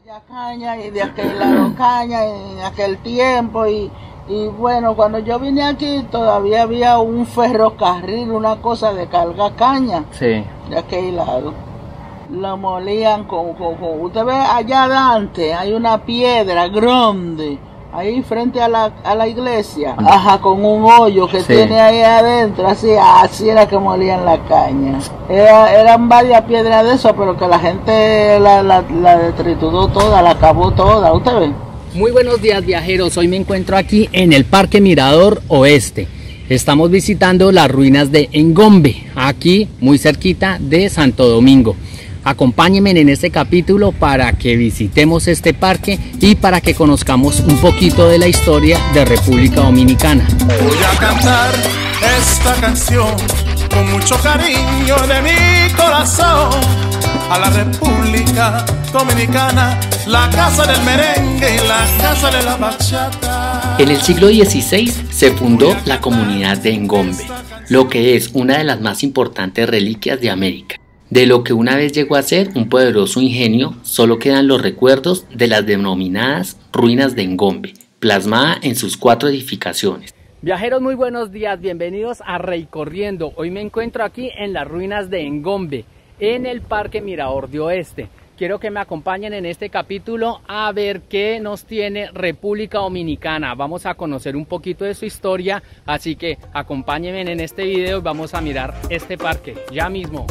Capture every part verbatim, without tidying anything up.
Ya caña y de aquel lado caña en aquel tiempo y, y bueno, cuando yo vine aquí todavía había un ferrocarril, una cosa de carga caña. Sí. De aquel lado. Lo molían con, con, con, usted ve allá adelante, hay una piedra grande, ahí frente a la, a la iglesia, ajá, con un hoyo que sí tiene ahí adentro, así, así era que molían la caña. Era, eran varias piedras de eso, pero que la gente la, la, la trituró toda, la acabó toda, ¿usted ve? Muy buenos días, viajeros, hoy me encuentro aquí en el Parque Mirador Oeste. Estamos visitando las ruinas de Engombe, aquí muy cerquita de Santo Domingo. Acompáñenme en este capítulo para que visitemos este parque y para que conozcamos un poquito de la historia de República Dominicana. Voy a cantar esta canción con mucho cariño de mi corazón a la República Dominicana, la casa del merengue y la casa de la bachata. En el siglo dieciséis se fundó la comunidad de Engombe, lo que es una de las más importantes reliquias de América. De lo que una vez llegó a ser un poderoso ingenio, solo quedan los recuerdos de las denominadas ruinas de Engombe, plasmada en sus cuatro edificaciones. Viajeros, muy buenos días, bienvenidos a Recorriendo. Hoy me encuentro aquí en las ruinas de Engombe, en el Parque Mirador de Oeste. Quiero que me acompañen en este capítulo a ver qué nos tiene República Dominicana. Vamos a conocer un poquito de su historia, así que acompáñenme en este video y vamos a mirar este parque ya mismo.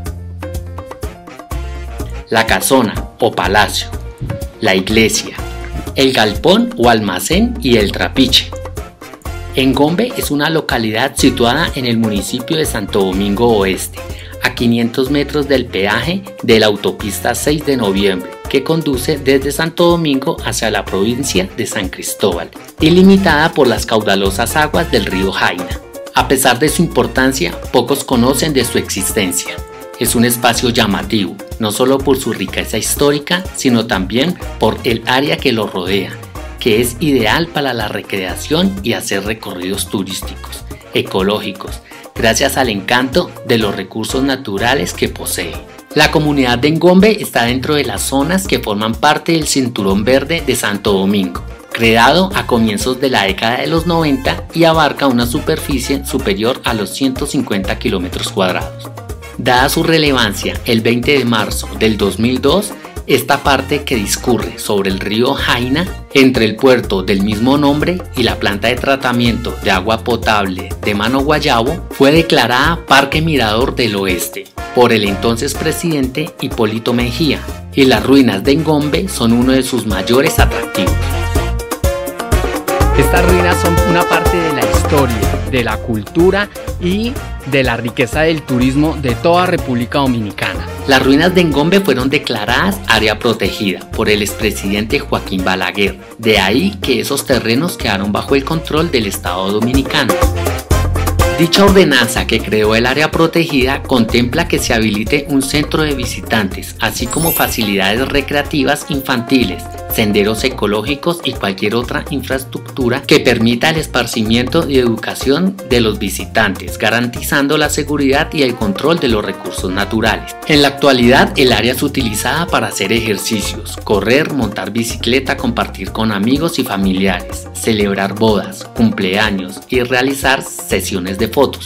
La casona o palacio, la iglesia, el galpón o almacén y el trapiche. Engombe es una localidad situada en el municipio de Santo Domingo Oeste, a quinientos metros del peaje de la autopista seis de noviembre, que conduce desde Santo Domingo hacia la provincia de San Cristóbal, y limitada por las caudalosas aguas del río Jaina. A pesar de su importancia, pocos conocen de su existencia. Es un espacio llamativo, no solo por su riqueza histórica, sino también por el área que lo rodea, que es ideal para la recreación y hacer recorridos turísticos, ecológicos, gracias al encanto de los recursos naturales que posee. La comunidad de Engombe está dentro de las zonas que forman parte del Cinturón Verde de Santo Domingo, creado a comienzos de la década de los noventa y abarca una superficie superior a los ciento cincuenta kilómetros cuadrados. Dada su relevancia, el veinte de marzo del dos mil dos, esta parte que discurre sobre el río Jaina, entre el puerto del mismo nombre y la planta de tratamiento de agua potable de Mano Guayabo, fue declarada Parque Mirador del Oeste por el entonces presidente Hipólito Mejía, y las ruinas de Engombe son uno de sus mayores atractivos. Estas ruinas son una parte de la historia, de la cultura y de la riqueza del turismo de toda República Dominicana. Las ruinas de Engombe fueron declaradas área protegida por el expresidente Joaquín Balaguer, de ahí que esos terrenos quedaron bajo el control del Estado Dominicano. Dicha ordenanza que creó el área protegida contempla que se habilite un centro de visitantes, así como facilidades recreativas infantiles, senderos ecológicos y cualquier otra infraestructura que permita el esparcimiento y educación de los visitantes, garantizando la seguridad y el control de los recursos naturales. En la actualidad, el área es utilizada para hacer ejercicios, correr, montar bicicleta, compartir con amigos y familiares, celebrar bodas, cumpleaños y realizar sesiones de fotos.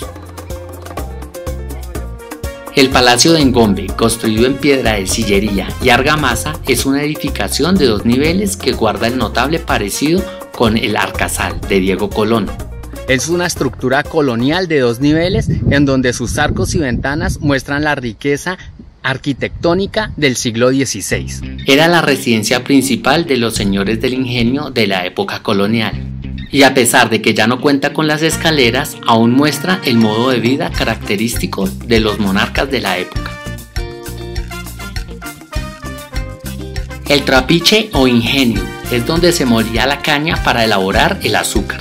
El Palacio de Engombe, construido en piedra de sillería y argamasa, es una edificación de dos niveles que guarda el notable parecido con el Arcazal de Diego Colón. Es una estructura colonial de dos niveles en donde sus arcos y ventanas muestran la riqueza arquitectónica del siglo dieciséis. Era la residencia principal de los señores del ingenio de la época colonial. Y a pesar de que ya no cuenta con las escaleras, aún muestra el modo de vida característico de los monarcas de la época. El trapiche o ingenio es donde se molía la caña para elaborar el azúcar.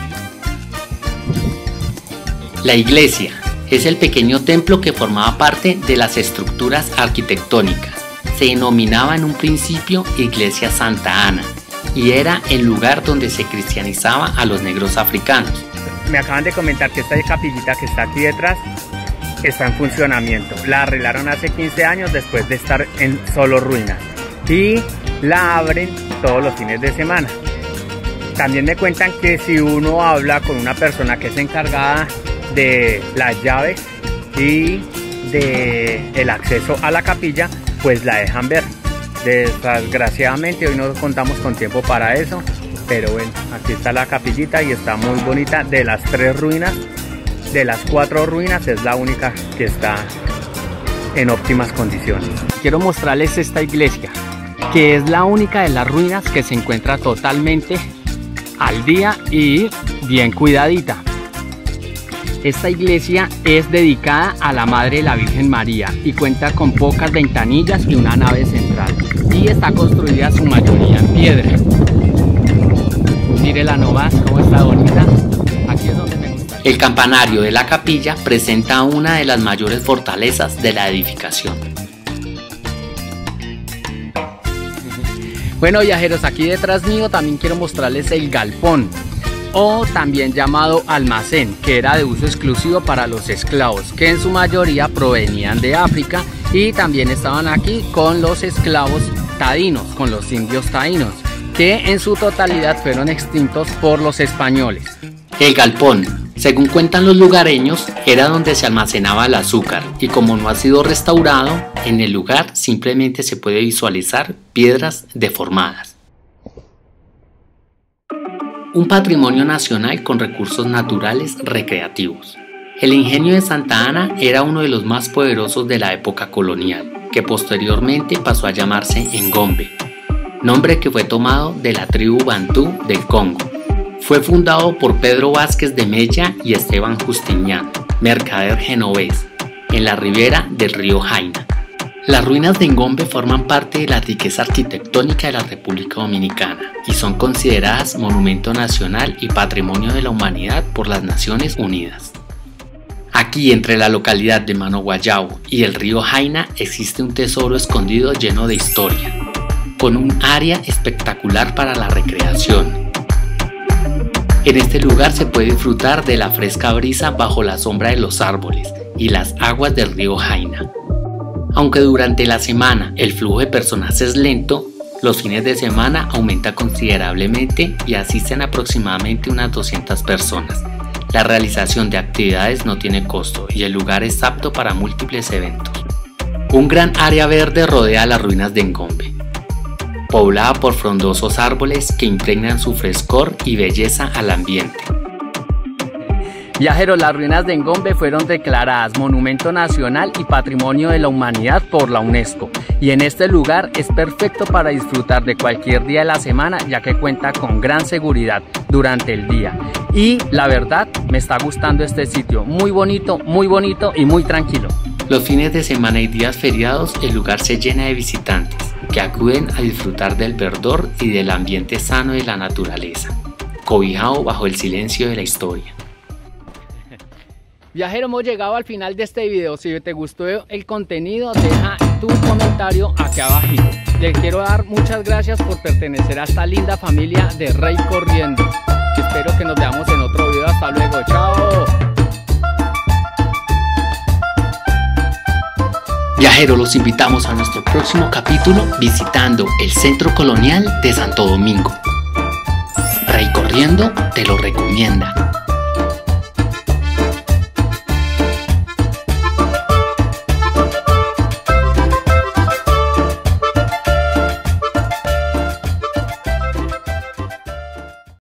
La iglesia es el pequeño templo que formaba parte de las estructuras arquitectónicas. Se denominaba en un principio Iglesia Santa Ana, y era el lugar donde se cristianizaba a los negros africanos. Me acaban de comentar que esta capillita que está aquí detrás está en funcionamiento. La arreglaron hace quince años después de estar en solo ruinas. Y la abren todos los fines de semana. También me cuentan que si uno habla con una persona que es encargada de las llaves y de el acceso a la capilla, pues la dejan ver. Desgraciadamente hoy no contamos con tiempo para eso, pero bueno, aquí está la capillita y está muy bonita. De las tres ruinas, de las cuatro ruinas, es la única que está en óptimas condiciones. Quiero mostrarles esta iglesia, que es la única de las ruinas que se encuentra totalmente al día y bien cuidadita. Esta iglesia es dedicada a la Madre de la Virgen María y cuenta con pocas ventanillas y una nave central, y está construida su mayoría en piedra. Mírela nomás cómo está bonita. Aquí es donde me gusta. El campanario de la capilla presenta una de las mayores fortalezas de la edificación. Bueno, viajeros, aquí detrás mío también quiero mostrarles el galpón, o también llamado almacén, que era de uso exclusivo para los esclavos, que en su mayoría provenían de África, y también estaban aquí con los esclavos taínos, con los indios taínos, que en su totalidad fueron extintos por los españoles. El galpón, según cuentan los lugareños, era donde se almacenaba el azúcar, y como no ha sido restaurado, en el lugar simplemente se puede visualizar piedras deformadas. Un patrimonio nacional con recursos naturales recreativos. El ingenio de Santa Ana era uno de los más poderosos de la época colonial, que posteriormente pasó a llamarse Ngombe, nombre que fue tomado de la tribu bantú del Congo. Fue fundado por Pedro Vázquez de Mella y Esteban Justiniano, mercader genovés, en la ribera del río Jaina. Las ruinas de Ngombe forman parte de la riqueza arquitectónica de la República Dominicana y son consideradas Monumento Nacional y Patrimonio de la Humanidad por las Naciones Unidas. Aquí, entre la localidad de Mano Guayabo y el río Jaina, existe un tesoro escondido lleno de historia, con un área espectacular para la recreación. En este lugar se puede disfrutar de la fresca brisa bajo la sombra de los árboles y las aguas del río Jaina. Aunque durante la semana el flujo de personas es lento, los fines de semana aumenta considerablemente y asisten aproximadamente unas doscientas personas. La realización de actividades no tiene costo y el lugar es apto para múltiples eventos. Un gran área verde rodea las ruinas de Ngombe, poblada por frondosos árboles que impregnan su frescor y belleza al ambiente. Viajeros, las ruinas de Ngombe fueron declaradas Monumento Nacional y Patrimonio de la Humanidad por la UNESCO, y en este lugar es perfecto para disfrutar de cualquier día de la semana, ya que cuenta con gran seguridad durante el día. Y la verdad, me está gustando este sitio, muy bonito, muy bonito y muy tranquilo. Los fines de semana y días feriados, el lugar se llena de visitantes que acuden a disfrutar del verdor y del ambiente sano de la naturaleza, cobijado bajo el silencio de la historia. Viajero, hemos llegado al final de este video. Si te gustó el contenido, deja tu comentario aquí abajito. Le quiero dar muchas gracias por pertenecer a esta linda familia de Rey Corriendo. Espero que nos veamos en otro video. Hasta luego, chao. Viajeros, los invitamos a nuestro próximo capítulo visitando el Centro Colonial de Santo Domingo. Rey Corriendo te lo recomienda.